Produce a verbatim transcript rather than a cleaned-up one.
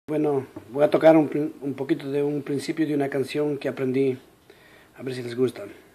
Bueno, voy a tocar un, un poquito de un principio de una canción que aprendí, a ver si les gusta.